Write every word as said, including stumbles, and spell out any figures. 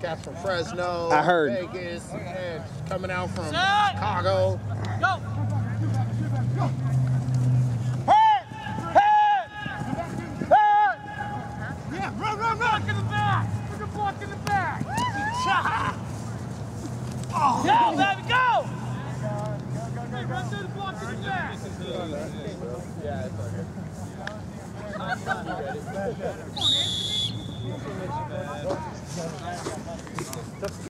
Cats from Fresno, I heard. Vegas, and coming out from Chicago. Go! Yeah, run, run, run! Block in the back! Put the block in the back! Oh. Go, baby, go! Hey, run through the block in the back! Yeah, it's okay. Come on, Anthony!